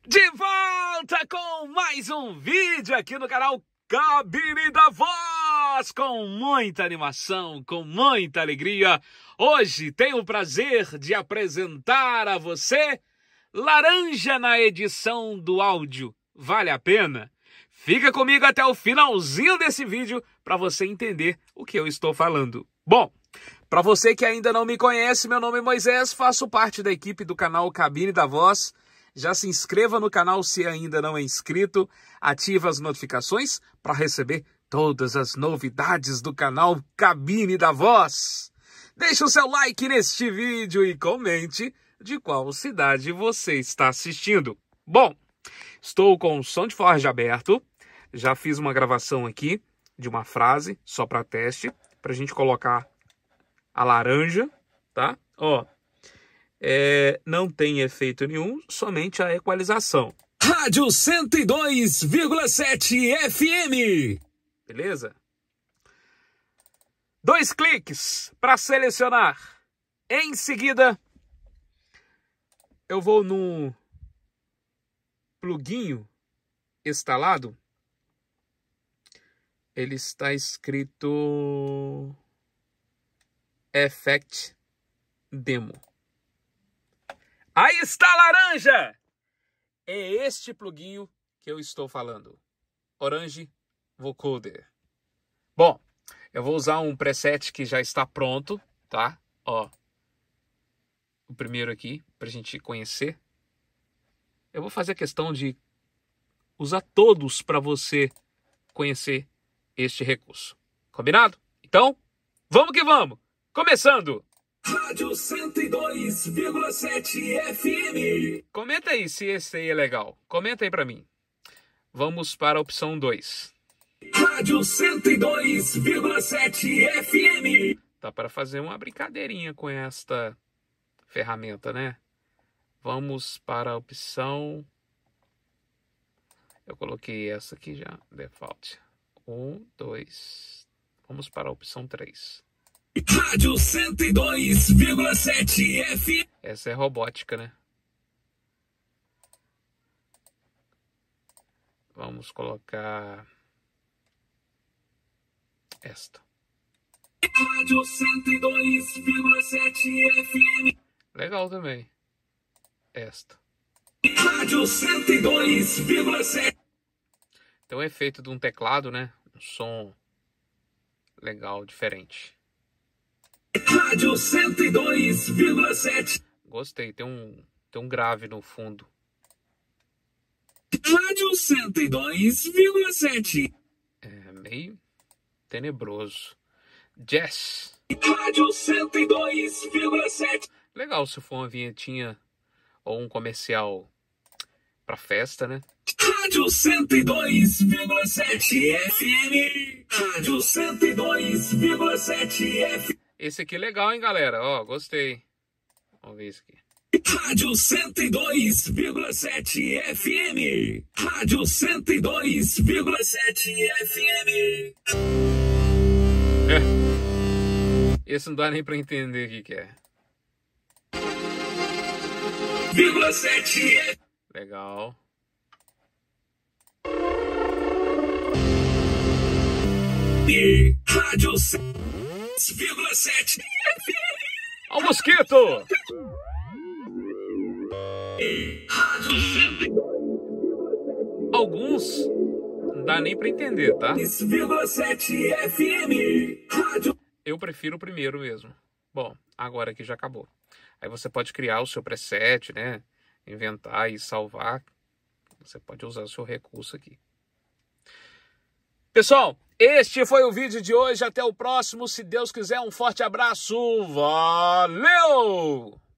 De volta com mais um vídeo aqui no canal Cabine da Voz, com muita animação, com muita alegria. Hoje tenho o prazer de apresentar a você Laranja na edição do áudio. Vale a pena? Fica comigo até o finalzinho desse vídeo para você entender o que eu estou falando. Bom, para você que ainda não me conhece, meu nome é Moisés, faço parte da equipe do canal Cabine da Voz. Já se inscreva no canal se ainda não é inscrito, ative as notificações para receber todas as novidades do canal Cabine da Voz. Deixe o seu like neste vídeo e comente de qual cidade você está assistindo. Bom, estou com o som de forja aberto, já fiz uma gravação aqui de uma frase só para teste, para a gente colocar a laranja, tá? Ó. Não tem efeito nenhum, somente a equalização. Rádio 102,7 FM. Beleza? 2 cliques para selecionar. Em seguida, eu vou no pluguinho instalado. Ele está escrito Effect Demo. Aí está a laranja! É este pluguinho que eu estou falando. Orange Vocoder. Bom, eu vou usar um preset que já está pronto, tá? Ó, o primeiro aqui, pra gente conhecer. Eu vou fazer questão de usar todos para você conhecer este recurso. Combinado? Então, vamos que vamos! Começando! Rádio 102,7 FM. Comenta aí se esse aí é legal. Comenta aí pra mim. Vamos para a opção 2. Rádio 102,7 FM. Dá para fazer uma brincadeirinha com esta ferramenta, né? Vamos para a opção... Eu coloquei essa aqui já, default. 1, 2. Vamos para a opção 3. Rádio 102,7 FM. Essa é robótica, né? Vamos colocar esta. Rádio 102,7 FM. Legal também. Esta. Rádio 102,7. Então é efeito de um teclado, né? Um som legal, diferente. Rádio 102,7. Gostei, tem um grave no fundo. Rádio 102,7. É meio tenebroso. Jazz. Rádio 102,7. Legal se for uma vinhetinha ou um comercial pra festa, né? Rádio 102,7 FM. Rádio 102,7 FM. Esse aqui é legal, hein, galera? Ó, gostei. Vamos ver isso aqui. Rádio 102,7 FM. Rádio 102,7 FM. Esse não dá nem pra entender o que é. 7. Legal. E Rádio 102,7 FM. Ó o mosquito! Alguns não dá nem pra entender, tá? 102,7 FM. Eu prefiro o primeiro mesmo. Bom, agora aqui já acabou. Aí você pode criar o seu preset, né? Inventar e salvar. Você pode usar o seu recurso aqui. Pessoal, este foi o vídeo de hoje. Até o próximo. Se Deus quiser, um forte abraço. Valeu!